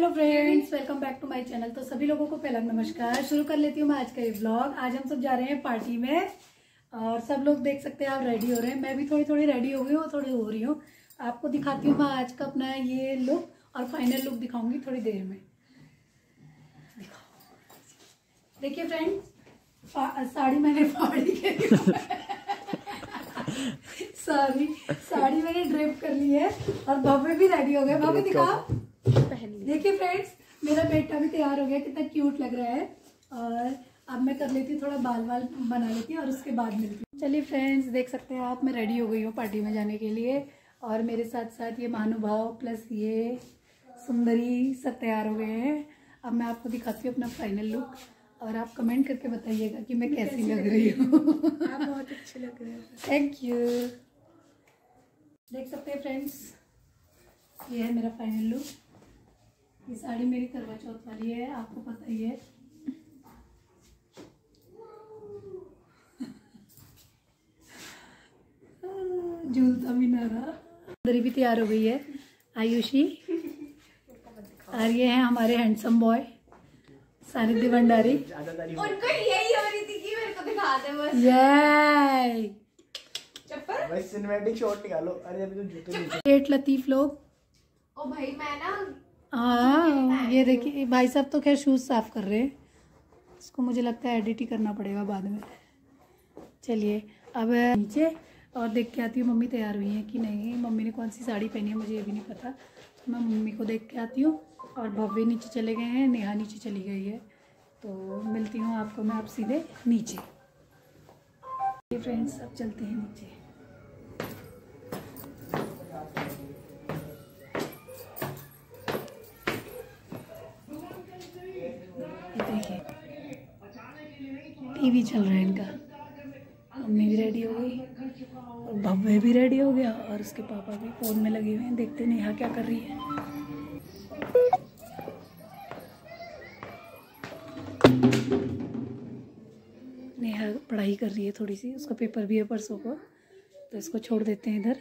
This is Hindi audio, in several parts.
Friends, welcome back to my channel. तो सभी लोगों को पहला नमस्कार। शुरू कर लेती हूँ मैं आज का ये व्लॉग। आज हम सब जा रहे हैं पार्टी में और सब लोग देख सकते हैं आप रेडी हो रहे हैं। मैं भी थोड़ी थोड़ी रेडी हो गई हूँ, थोड़ी हो रही हूँ। आपको दिखाती हूँ मैं आज का अपना ये लुक और फाइनल लुक दिखाऊंगी थोड़ी देर में। देखिए फ्रेंड्स, साड़ी मैंने फाड़ी के साड़ी मैंने ड्रेप कर ली है और भव्य भी रेडी हो गए। भव्य दिखाओ। देखिए फ्रेंड्स, मेरा बेटा भी तैयार हो गया, कितना क्यूट लग रहा है। और अब मैं कर लेती हूँ, थोड़ा बाल बना लेती हूँ और उसके बाद मिलती हूँ। चलिए फ्रेंड्स, देख सकते हैं आप, मैं रेडी हो गई हूँ पार्टी में जाने के लिए। और मेरे साथ साथ ये महानुभाव प्लस ये सुंदरी सब तैयार हो गए हैं। अब मैं आपको दिखाती हूँ अपना फाइनल लुक और आप कमेंट करके बताइएगा कि मैं कैसी लग रही हूँ। आप बहुत अच्छे लग रहे हैं। Thank you. देख सकते हैं फ्रेंड्स, ये है मेरा फाइनल लुक। ये साड़ी मेरी करवा चौथ वाली है, आपको पता ही है। झूलता भी ना रहा। सुंदरी भी तैयार हो गई है, आयुषी। और ये है हमारे हैंडसम बॉय सानिध्य भंडारी। उनको यही हो रही थी कि मेरे को दिखा दे बस। ये चप्पल भाई सिनेमैटिक शॉट निकालो। अरे अभी तो जूते नीचे। पेट लतीफ लोग। ओ भाई मैं ना, हाँ ये देखिए भाई साहब तो खैर शूज साफ कर रहे हैं। इसको मुझे लगता है एडिट ही करना पड़ेगा बाद में। चलिए अब नीचे और देख के आती हूँ मम्मी तैयार हुई हैं कि नहीं। मम्मी ने कौन सी साड़ी पहनी है मुझे ये भी नहीं पता, तो मैं मम्मी को देख के आती हूँ। और भव्य नीचे चले गए हैं, नेहा नीचे चली गई है। तो मिलती हूँ आपको मैं आप सीधे नीचे। फ्रेंड्स अब चलते हैं नीचे। देखिए टीवी चल रहा है इनका। मम्मी भी रेडी हो गई और भव्य भी रेडी हो गया और उसके पापा भी फोन में लगे हुए हैं। देखते हैं नेहा क्या कर रही है। नेहा पढ़ाई कर रही है थोड़ी सी, उसका पेपर भी है परसों को, तो इसको छोड़ देते हैं इधर।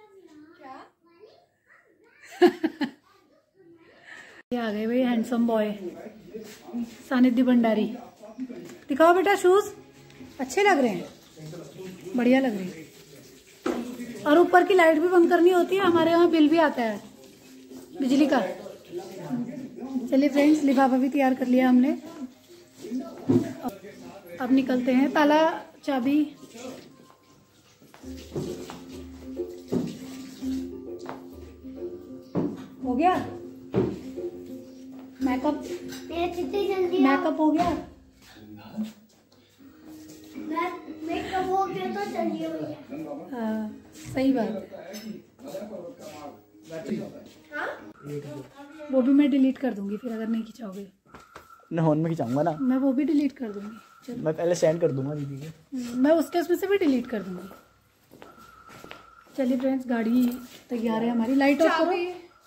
ये आ गए भाई हैंडसम बॉय सानिध्य भंडारी। दिखाओ बेटा, शूज अच्छे लग रहे हैं, बढ़िया लग रहे हैं। और ऊपर की लाइट भी बंद करनी होती है, हमारे यहाँ बिल भी आता है बिजली का। चलिए फ्रेंड्स, लिफाफा भी तैयार कर लिया हमने। अब निकलते हैं। ताला चाबी हो गया। मेकअप मेकअप हो गया। मेकअप हो गया तो चलिए भैया। हाँ सही बात। हाँ? वो भी मैं डिलीट कर दूंगी फिर, अगर नहीं खिंचाओगे। ना होन में खिंचाऊंगा ना, मैं वो भी डिलीट कर दूंगी। चलो मैं पहले सेंड कर दूंगा दीदी के। मैं उसके उसमें से भी डिलीट कर दूंगी। चलिए फ्रेंड्स, गाड़ी तैयार है हमारी। लाइट ऑफ करो।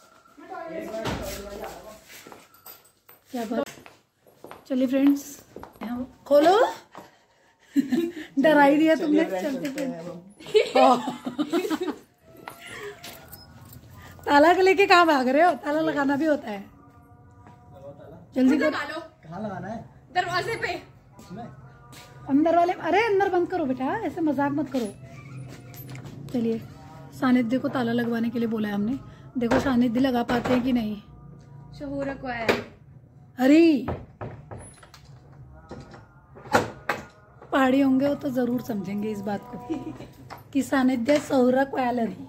क्या बात। चलिए फ्रेंड्स, खोलो। डरा ही दिया तुमने। चलते ताला को लेके कहाँ भाग रहे हो? ताला लगाना भी होता है। जल्दी करो। कहाँ लगाना है? दरवाजे पे। इसमें? अंदर वाले, अरे अंदर बंद करो बेटा, ऐसे मजाक मत करो। चलिए, सानिध्य को ताला लगवाने के लिए बोला है हमने। देखो सानिध्य लगा पाते हैं कि नहीं। शहूर को है। हरी पहाड़ी होंगे वो तो जरूर समझेंगे इस बात को कि सानिध्य सौरा क्वालरी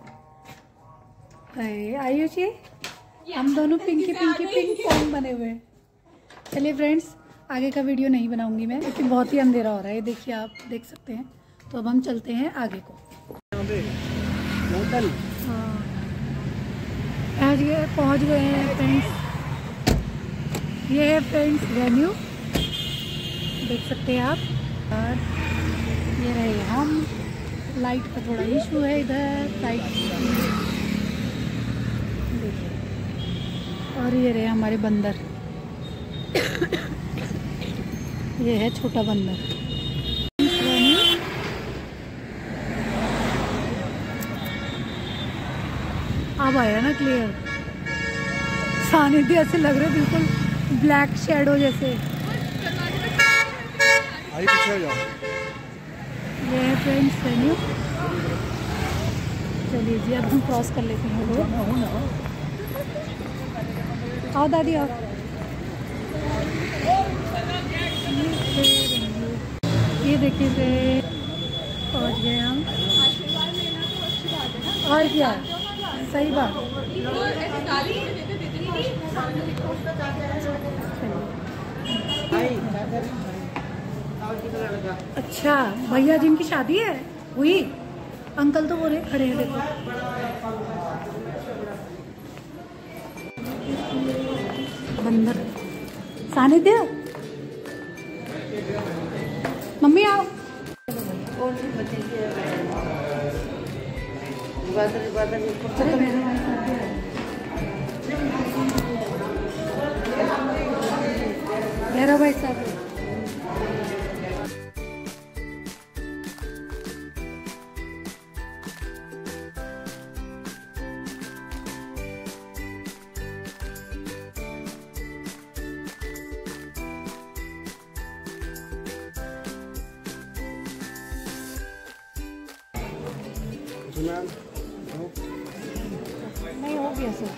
है। आयुषी, हम दोनों पिंकी पिंक पॉन्ग बने हुए हैं। चलिए फ्रेंड्स, आगे का वीडियो नहीं बनाऊंगी मैं क्योंकि बहुत ही अंधेरा हो रहा है। देखिए आप देख सकते हैं। तो अब हम चलते हैं आगे को। होटल। हाँ पहुँच गए हैं फ्रेंड्स। ये है फ्रेंड्स वेन्यू, देख सकते हैं आप। और ये रहे हम। लाइट का थोड़ा इशू है इधर, लाइट देखिए। और ये रहे हमारे बंदर। ये है छोटा बंदर। अब आया ना क्लियर। सानिध्य ऐसे लग रहे बिल्कुल ब्लैक शेडो जैसे। आइए पीछे हो जाओ। ये है फ्रेंड्स वेन्यू। चलिए जी अब हम क्रॉस कर लेते हैं रोड। आओ दादी आओ। ये देखिए पहुँच गए हम। और क्या सही बात। अच्छा भैया जिनकी शादी है हुई, अंकल तो वो रहे खड़े हैं देखो। बंदर सानिध्य मम्मी आओ। भैरव भाई साहब नहीं हो गया सर।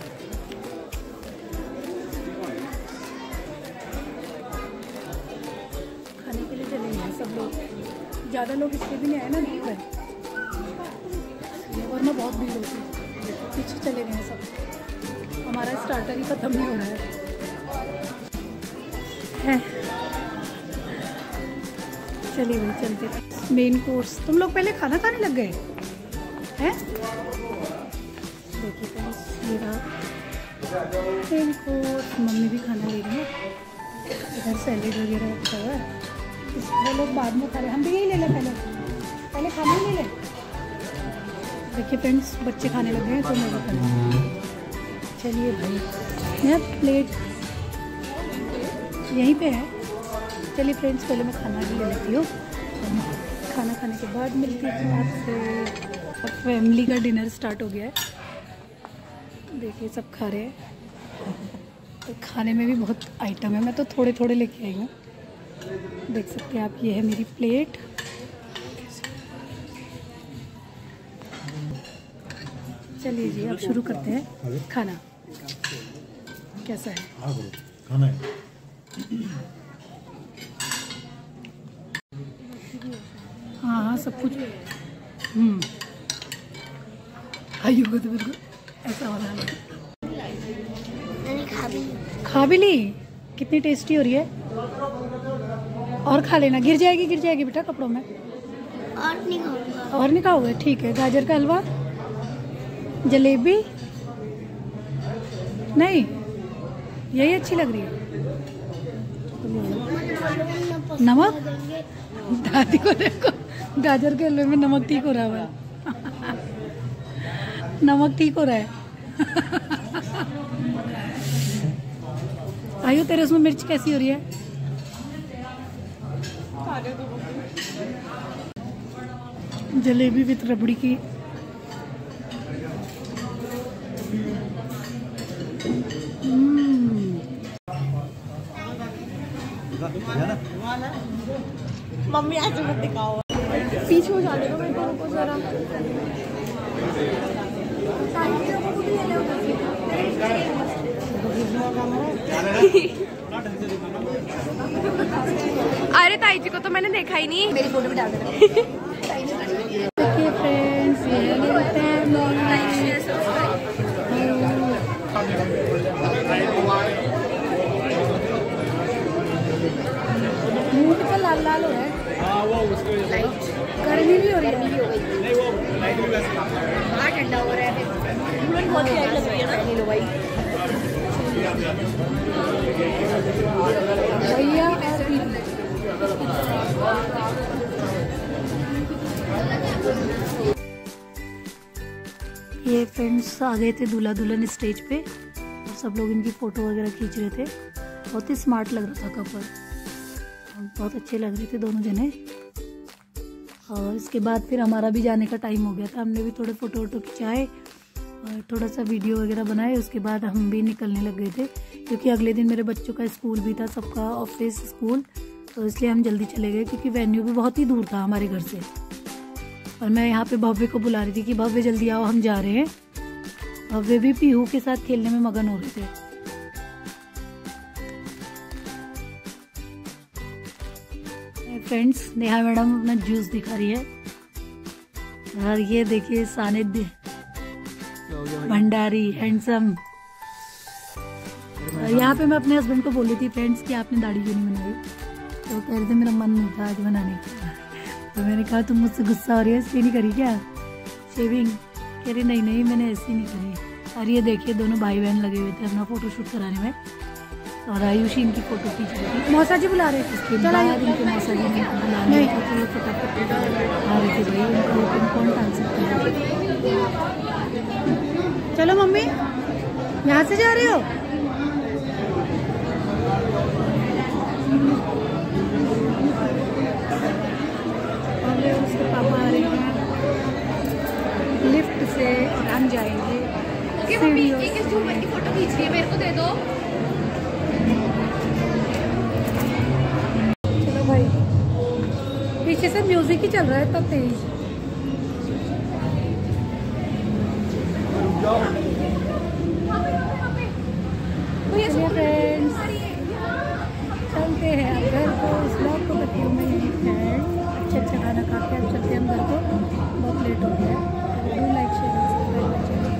खाने के लिए चले हैं सब लोग, ज़्यादा लोग इसलिए भी नहीं आए ना दूर है, वरना बहुत भीड़ होती है। पीछे चले गए हैं सब, हमारा स्टार्टर ही खत्म नहीं हो रहा है। चलिए भाई चलते। मेन कोर्स तुम लोग पहले खाना खाने लग गए हैं। देखिए फ्रेंड्स ये रहा मेन कोर्स। मम्मी भी खाना ले रही है, इधर सैलेड वगैरह रखा हुआ है। वो लोग बाद में खा रहे, हम भी यही ले लें पहले खाना ही ले लें। देखिए फ्रेंड्स बच्चे खाने लग गए हैं तो मैं भी खाना। चलिए भाई मेरा प्लेट यहीं पे है। चलिए फ्रेंड्स पहले मैं खाना भी ले लेती हूँ, खाना खाने के बाद मिलती हूँ आपसे। अब फैमिली का डिनर स्टार्ट हो गया है। देखिए सब खा रहे हैं, तो खाने में भी बहुत आइटम है। मैं तो थोड़े थोड़े लेके आई हूँ, देख सकते हैं आप। ये है मेरी प्लेट। चलिए जी अब शुरू करते हैं खाना। कैसा है खाना है? हाँ हाँ सब कुछ आयु को तो बिल्कुल ऐसा हो रहा है। मैंने खा भी ली। कितनी टेस्टी हो रही है। और खा लेना, गिर जाएगी बेटा कपड़ों में। और नहीं खाऊंगा। और नहीं खाओगे ठीक है। गाजर का हलवा, जलेबी नहीं, यही अच्छी लग रही है। नमक दादी को देखो, गाजर के हलवे में नमक ठीक हो रहा है। नमक ठीक हो रहा है। आयु तेरे उसमें मिर्च कैसी हो रही है? जलेबी विद रबड़ी की। मम्मी ऐसे मत दिखाओ, पीछे हो जाने दो मेरे को, रुको जरा। अरे ताई जी को तो मैंने देखा ही नहीं, मेरी फोटो भी डाल देना। देखिए फ्रेंड्स ये मुंह तो लाल लाल हो रहा है। गर्मी भी हो रही है। ठंडा हो रहा है, बहुत लाइट लग रही है ना। लो भाई भैया ये फ्रेंड्स आ गए थे दूल्हा दुल्हन स्टेज पे, और सब लोग इनकी फ़ोटो वगैरह खींच रहे थे। बहुत ही स्मार्ट लग रहा था कपल, बहुत अच्छे लग रहे थे दोनों जने। और इसके बाद फिर हमारा भी जाने का टाइम हो गया था, हमने भी थोड़े फ़ोटो वोटो खिंचाए और थोड़ा सा वीडियो वगैरह बनाए। उसके बाद हम भी निकलने लग गए थे क्योंकि अगले दिन मेरे बच्चों का स्कूल भी था, सबका ऑफिस स्कूल, तो इसलिए हम जल्दी चले गए क्योंकि वेन्यू भी बहुत ही दूर था हमारे घर से। और मैं यहाँ पे भव्य को बुला रही थी कि भव्य जल्दी आओ, हम जा रहे हैं। भव्य भी पीहू के साथ खेलने में मगन हो रहे थे। फ्रेंड्स, नेहा मैडम अपना जूस दिखा रही है और ये देखिए सानिध्य भंडारी हैंडसम। यहाँ पे मैं अपने हस्बैंड को बोल रही थी फ्रेंड्स कि आपने दाढ़ी क्यों नहीं बनाई, तो कह रहे थे मेरा मन नहीं था आज बनाने का। तो मैंने कहा तुम मुझसे गुस्सा हो रही है, इसलिए नहीं करी क्या शेविंग? कह रही नहीं नहीं मैंने ऐसी नहीं करी। और ये देखिए दोनों भाई बहन लगे हुए थे अपना फोटो शूट कराने में और आयुषी इनकी फोटो खींच रही थी। मौसा जी बुला रहे थे, उसके बाद इनके मौसा जी ने बुलाने का तो फटाफट आ रहे थे। भाई उनको कौन टाल सकता है। चलो मम्मी यहाँ से जा रहे हो? उसके पापा आ रहे हैं लिफ्ट से और हम जाएंगे सीढ़ियों से। एक झूमर की फोटो खींच रही है, मेरे को दे दो। चलो भाई, पीछे से म्यूजिक ही चल रहा है तो तेज। फ्रेंड्स चलते हैं अब घर को। इस ब्लॉग को करती हूँ मैं यहीं फ्रेंड्स। अच्छा खाना खा के अब चलते हैं हम घर को, बहुत लेट हो गया। Do like share subscribe.